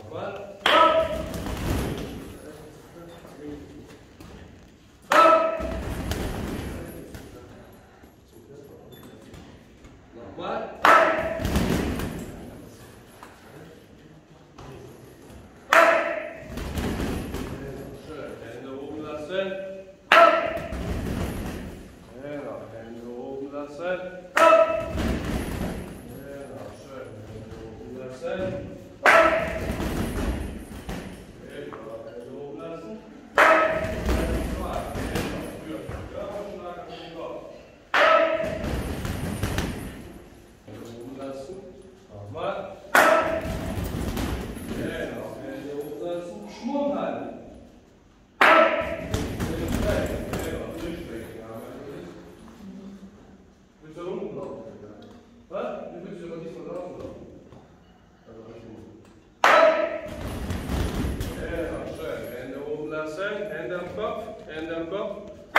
Nochmal. Nochmal. Schön. Hände oben lassen. Genau. Hände oben lassen. Genau. Schön. Hände oben lassen. Genau. Hände oben lassen. Nochmal. Genau, Hände hochsetzen, Schwung halten. Genau, durchstrecken. Willst du da unten laufen? Was? Du willst aber nicht von draußen laufen. Also Richtung. Genau, schön. Hände oben lassen, Hände am Kopf, Hände am Kopf.